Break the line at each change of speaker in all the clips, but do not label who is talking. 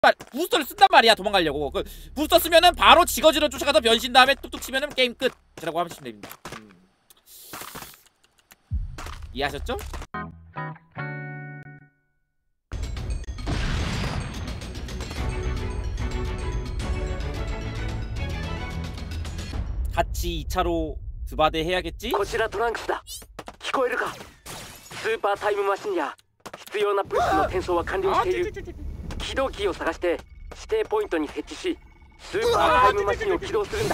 부스터를 쓴단 말이야. 도망가려고. 그 부스터 쓰면은 바로 지거지로 쫓아가서 변신 다음에 뚝뚝 치면은 게임 끝 이라고 하시면 됩니다. 이해하셨죠? 같이 2차로 드바대 해야겠지?
こちらトランクスだ。聞こえるか？スーパータイムマシンや必要な物資の転送は完了している。起動キーを探して指定ポイントに設置し、スーパータイムマシンを起動するんだ。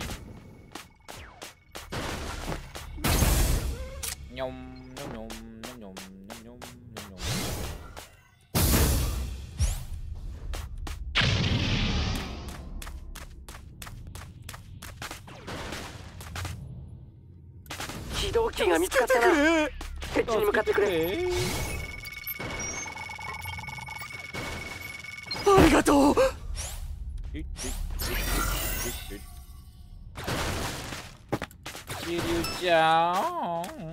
にょんにょんにょんにょんにょんにょんにょん。
起動キーが見つかったな。設置に向かってくれ。
ありがとう。
キリュウちゃん。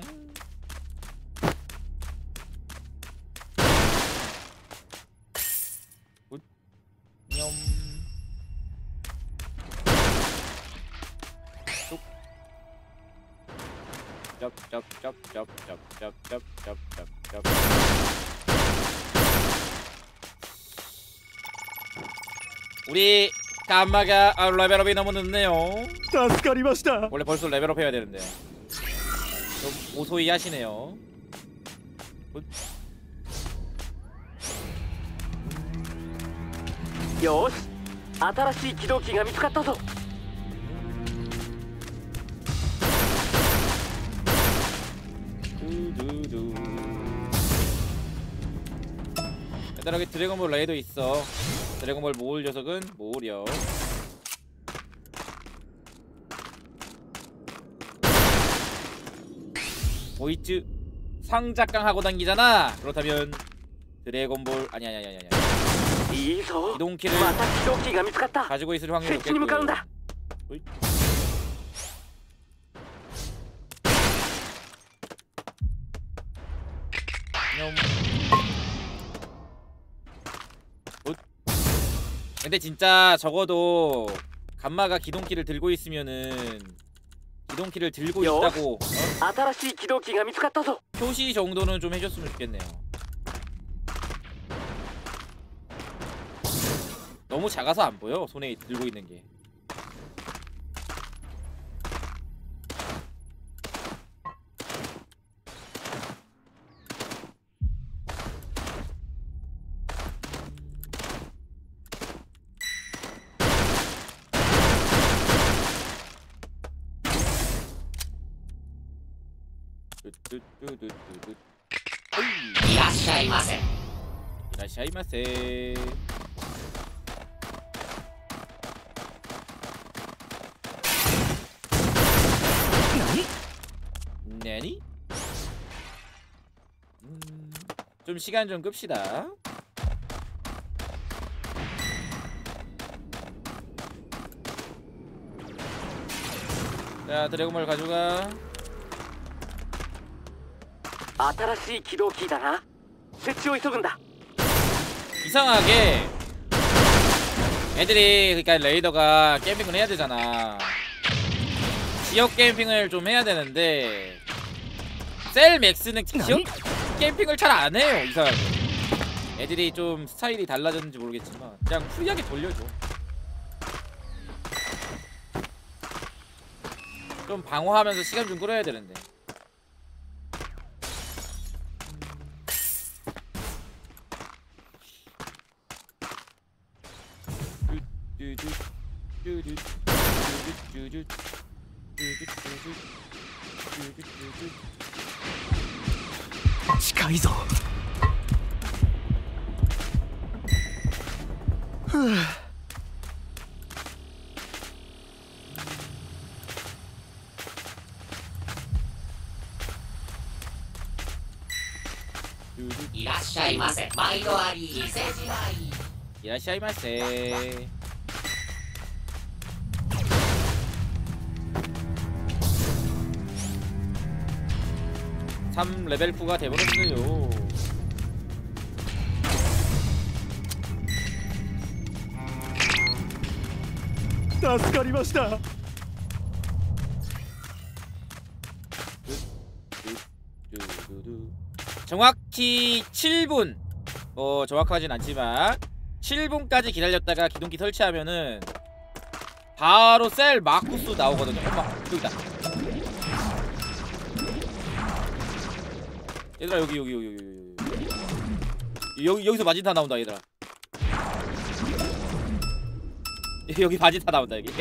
にょん。짭짭짭짭짭짭짭짭짭 우리 감마가 레벨업이 너무 늦네요.
助かりました。
원래 벌써 레벨업 해야 되는데 좀 오소이 하시네요.
よし、新しい起動キーが見つかったぞ。
간단하게 드래곤볼 레이도 있어. 드래곤볼 모을 녀석은 모으렴. 보이츠 상작강 하고 다니잖아. 그렇다면 드래곤볼 아니 이동키를 가지고 있을 확률이 높겠고. 근데 진짜 적어도 감마가 기동키를 들고 있으면은 기동키를 들고 있다고 표시 정도는 좀 해줬으면 좋겠네요. 너무 작아서 안 보여 손에 들고 있는 게.
이라시아이마세.
이라시아이마세. 나니? 좀 시간 좀 끕시다. 자, 드래곤볼 가져가.
新しい起動キーだな。設置を急ぐんだ。
이상하게 애들이 그러니까 레이더가 캠핑을 해야 되잖아. 지역 캠핑을 좀 해야 되는데 셀 맥스는 지역 캠핑을 잘 안 해요. 이상하게 애들이 좀 스타일이 달라졌는지 모르겠지만 그냥 프리하게 돌려줘. 좀 방어하면서 시간 좀 끌어야 되는데.
近いぞ。
いらっしゃいませ。毎度あり。伊勢時代。
이라시아이마세. (3) 레벨 9가 돼버렸어요.
助かりました。
정확히 7분 정확하진 않지만 7분까지 기다렸다가 기동기 설치하면은 바로 셀 마쿠스 나오거든요. 엄마 여기다. 얘들아 여기서 마진타 나온다 얘들아. 여기 마진타 나온다 여기.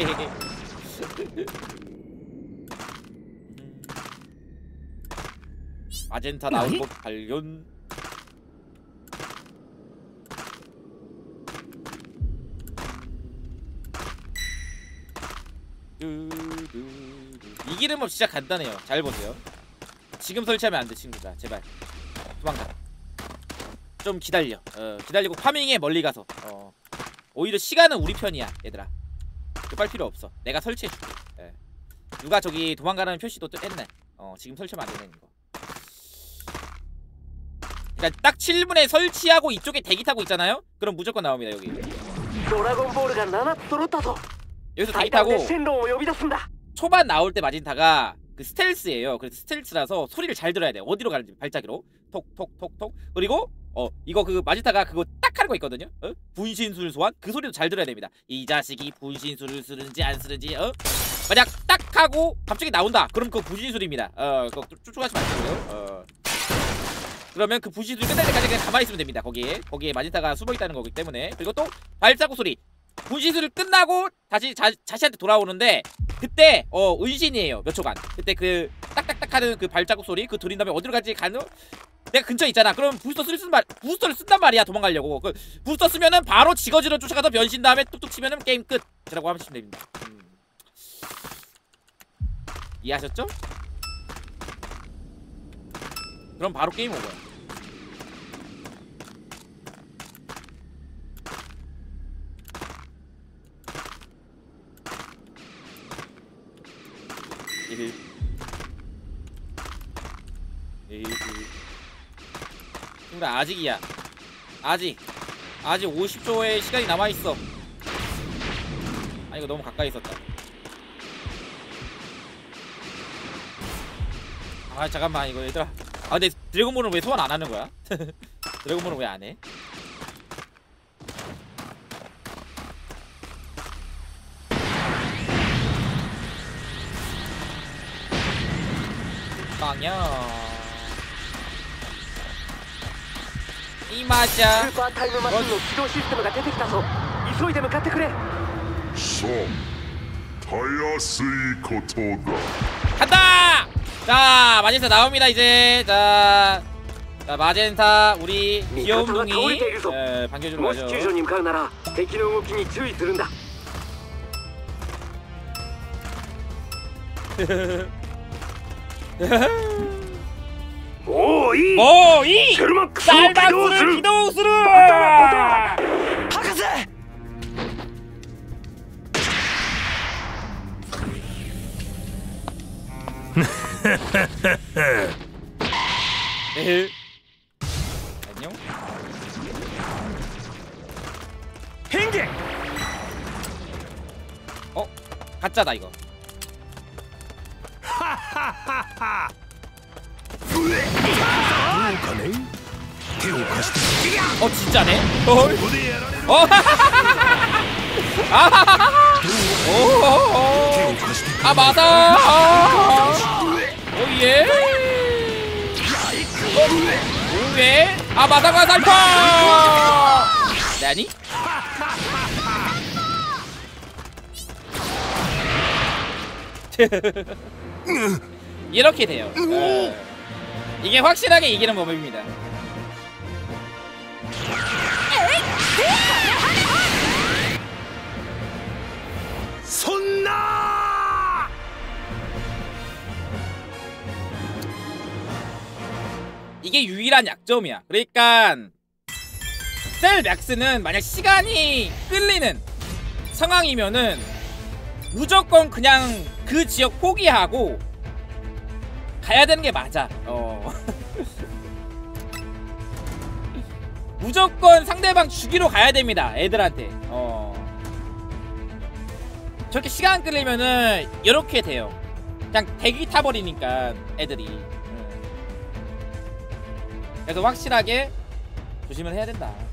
마젠타 나온 것 발견. 이 기름은 진짜 간단해요. 잘 보세요. 지금 설치하면 안 돼 친구가. 제발 도망가. 좀 기다려. 기다리고 파밍에 멀리 가서. 오히려 시간은 우리 편이야 얘들아. 급할 필요 없어. 내가 설치해줄게. 누가 저기 도망가라는 표시도 또 했네. 지금 설치하면 안 되는 거. 그러니까 딱 7분에 설치하고 이쪽에 대기 타고 있잖아요? 그럼 무조건 나옵니다 여기.
드래곤볼가 7つ揃ったぞ.
여기서 대기 타고
신론을 呼び出すんだ.
초반 나올 때 마진타가 그 스텔스예요. 그래서 스텔스라서 소리를 잘 들어야 돼. 어디로 가는지 발자기로 톡톡톡톡. 그리고 이거 그 마진타가 그거 딱 하는 거 있거든요. 분신술 소환 그 소리도 잘 들어야 됩니다. 이 자식이 분신술을 쓰는지 안 쓰는지 만약 딱 하고 갑자기 나온다. 그럼 그거 분신술입니다. 그거 쫓아가지 마시고요. 그러면 그 분신술 끝날 때까지 그냥 가만히 있으면 됩니다. 거기에 마진타가 숨어있다는 거기 때문에. 그리고 또 발자국 소리. 분신술을 끝나고 다시 자신한테 돌아오는데 그때 은신이에요. 몇 초간. 그때 그 딱딱딱 하는 그 발자국 소리 그 들린 다음에 어디로 갈지 가는 내가 근처에 있잖아. 그럼 부스터를 쓴단 말이야. 도망가려고. 그 부스터 쓰면은 바로 지거지로 쫓아가서 변신 다음에 뚝뚝 치면은 게임 끝. 라고 하시면 됩니다. 이해하셨죠? 그럼 바로 게임 오버야. 그러니까 아직이야. 아직 50초의 시간이 남아있어. 아 이거 너무 가까이 있었다. 아 잠깐만 이거 얘들아. 아 근데 드래곤볼은 왜 소환 안 하는 거야? 드래곤볼은 왜 안 해? 빵야. 이 맞아.
スーパータイムマシンの起動システムが出てきたぞ。急いで向かってくれ。
さあ、たやすいことだ。
간다! 자, 마젠타 나옵니다, 이제. 자, 마젠타, 우리 귀여운 둥이. 반겨주러
もし
가죠.
救助に向かうなら敵の動きに注意するんだ。もういい。
뭐, 이!
シェルマックスを起動す
쌀박스를
る。
기동수를!
博士。
안녕?
変化
가짜다 이거.
どうかね手を貸して
진짜네?
ここでやられる 手を貸して
아 맞아. 오예. 오예. 아 맞아가 살파. 나니? 이렇게 돼요. 이게 확실하게 이기는 법입니다.
손나
이게 유일한 약점이야. 그러니까 셀 맥스는 만약 시간이 끌리는 상황이면은 무조건 그냥 그 지역 포기하고 가야 되는 게 맞아. 무조건 상대방 죽이러 가야 됩니다. 애들한테. 저렇게 시간 끌리면은 이렇게 돼요. 그냥 대기 타버리니까 애들이. 그래서 확실하게 조심을 해야 된다.